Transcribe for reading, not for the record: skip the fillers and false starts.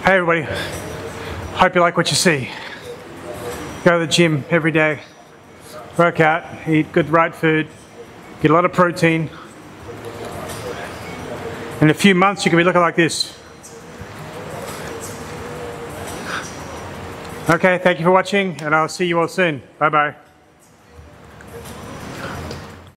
Hey everybody, hope you like what you see. Go to the gym every day, work out, eat good right food, get a lot of protein. In a few months you can be looking like this. Okay, thank you for watching and I'll see you all soon. Bye bye.